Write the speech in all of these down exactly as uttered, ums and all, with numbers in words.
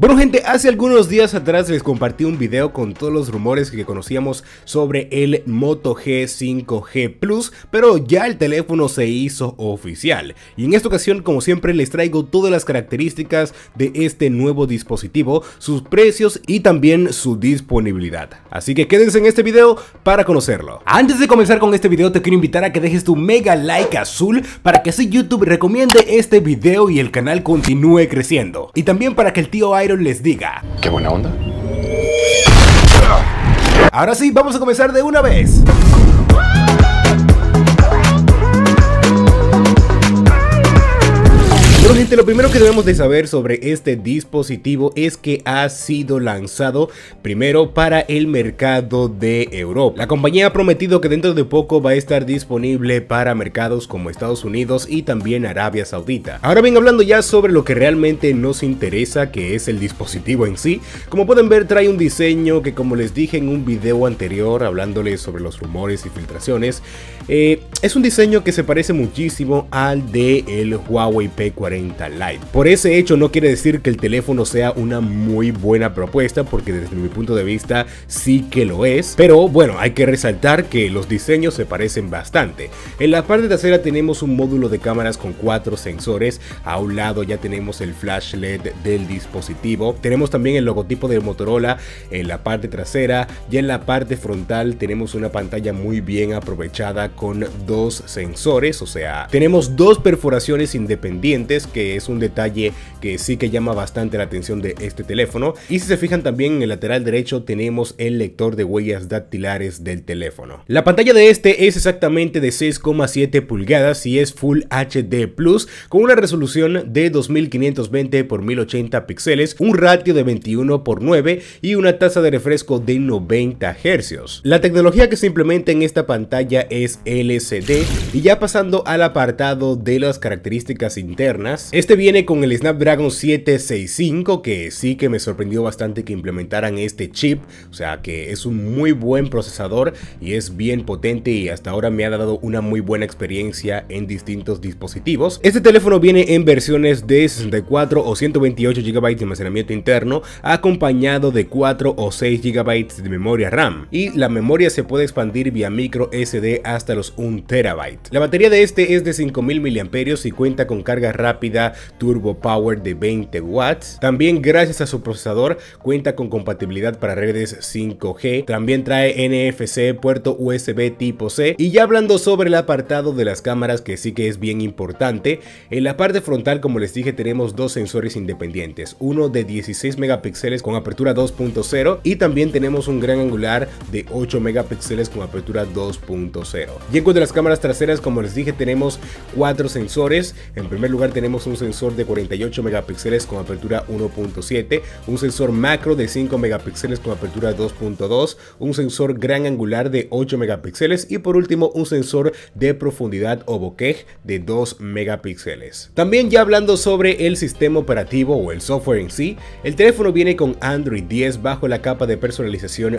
Bueno gente, hace algunos días atrás les compartí un video con todos los rumores que conocíamos sobre el Moto G cinco G Plus, pero ya el teléfono se hizo oficial. Y en esta ocasión, como siempre, les traigo todas las características de este nuevo dispositivo, sus precios y también su disponibilidad. Así que quédense en este video para conocerlo. Antes de comenzar con este video, te quiero invitar a que dejes tu mega like azul para que así YouTube recomiende este video y el canal continúe creciendo. Y también para que el tío Iron les diga: ¡qué buena onda! Ahora sí, vamos a comenzar de una vez. Bueno gente, lo primero que debemos de saber sobre este dispositivo es que ha sido lanzado primero para el mercado de Europa. La compañía ha prometido que dentro de poco va a estar disponible para mercados como Estados Unidos y también Arabia Saudita. Ahora bien, hablando ya sobre lo que realmente nos interesa, que es el dispositivo en sí, como pueden ver trae un diseño que, como les dije en un video anterior hablándoles sobre los rumores y filtraciones, eh, es un diseño que se parece muchísimo al de el Huawei P cuarenta Lite. Por ese hecho no quiere decir que el teléfono sea una muy buena propuesta, porque desde mi punto de vista sí que lo es, pero bueno, hay que resaltar que los diseños se parecen bastante. En la parte trasera tenemos un módulo de cámaras con cuatro sensores, a un lado ya tenemos el flash L E D del dispositivo, tenemos también el logotipo de Motorola en la parte trasera, y en la parte frontal tenemos una pantalla muy bien aprovechada con dos sensores, o sea, tenemos dos perforaciones independientes, que es un detalle que sí que llama bastante la atención de este teléfono. Y si se fijan, también en el lateral derecho tenemos el lector de huellas dactilares del teléfono. La pantalla de este es exactamente de seis coma siete pulgadas y es Full H D Plus, con una resolución de dos mil quinientos veinte por mil ochenta píxeles, un ratio de veintiuno por nueve y una tasa de refresco de noventa hercios. La tecnología que se implementa en esta pantalla es L C D. Y ya pasando al apartado de las características internas, este viene con el Snapdragon siete sesenta y cinco, que sí que me sorprendió bastante que implementaran este chip, o sea que es un muy buen procesador y es bien potente, y hasta ahora me ha dado una muy buena experiencia en distintos dispositivos. Este teléfono viene en versiones de sesenta y cuatro o ciento veintiocho gigabytes de almacenamiento interno, acompañado de cuatro o seis gigabytes de memoria RAM, y la memoria se puede expandir vía micro S D hasta los un terabyte. La batería de este es de cinco mil miliamperios y cuenta con carga rápida Turbo Power de veinte watts. También, gracias a su procesador, cuenta con compatibilidad para redes cinco G. También trae N F C, puerto U S B tipo C. Y ya hablando sobre el apartado de las cámaras, que sí que es bien importante, en la parte frontal, como les dije, tenemos dos sensores independientes, uno de dieciséis megapíxeles con apertura dos punto cero y también tenemos un gran angular de ocho megapíxeles con apertura dos punto cero. Y en cuanto a las cámaras traseras, como les dije, tenemos cuatro sensores. En primer lugar tenemos un sensor de cuarenta y ocho megapíxeles con apertura uno punto siete, un sensor macro de cinco megapíxeles con apertura dos punto dos, un sensor gran angular de ocho megapíxeles y por último un sensor de profundidad o bokeh de dos megapíxeles. También, ya hablando sobre el sistema operativo o el software en sí, el teléfono viene con Android diez bajo la capa de personalización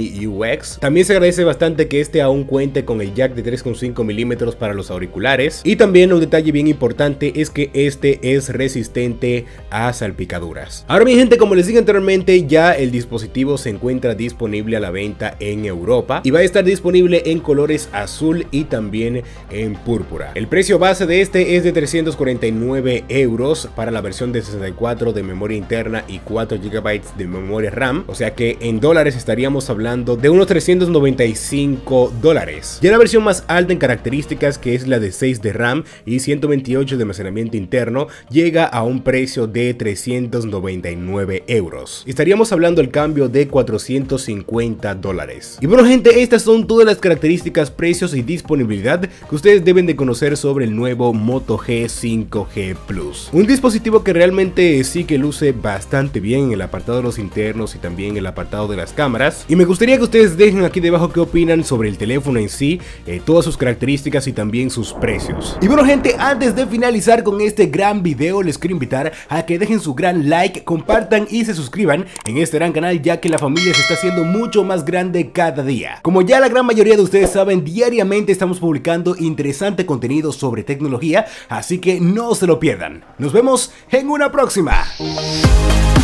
MyUX. También se agradece bastante que este aún cuente con el jack de tres coma cinco milímetros para los auriculares, y también un detalle bien importante es que este es resistente a salpicaduras. Ahora mi gente, como les dije anteriormente, ya el dispositivo se encuentra disponible a la venta en Europa y va a estar disponible en colores azul y también en púrpura. El precio base de este es de trescientos cuarenta y nueve euros para la versión de sesenta y cuatro de memoria interna y cuatro gigabytes de memoria RAM, o sea que en dólares estaríamos hablando de unos trescientos noventa y cinco dólares. Ya la versión más alta en características, que es la de seis de RAM y ciento veintiocho de almacenamiento interno, llega a un precio de trescientos noventa y nueve euros. Estaríamos hablando del cambio de cuatrocientos cincuenta dólares. Y bueno gente, estas son todas las características, precios y disponibilidad que ustedes deben de conocer sobre el nuevo Moto G cinco G Plus. Un dispositivo que realmente sí que luce bastante bien en el apartado de los internos y también en el apartado de las cámaras. Y me gustaría que ustedes dejen aquí debajo qué opinan sobre el teléfono en sí, eh, todas sus características y también sus precios. Y bueno gente, antes de finalizar con este gran video, les quiero invitar a que dejen su gran like, compartan y se suscriban en este gran canal, ya que la familia se está haciendo mucho más grande cada día. Como ya la gran mayoría de ustedes saben, diariamente estamos publicando interesante contenido sobre tecnología, así que no se lo pierdan. Nos vemos en una próxima.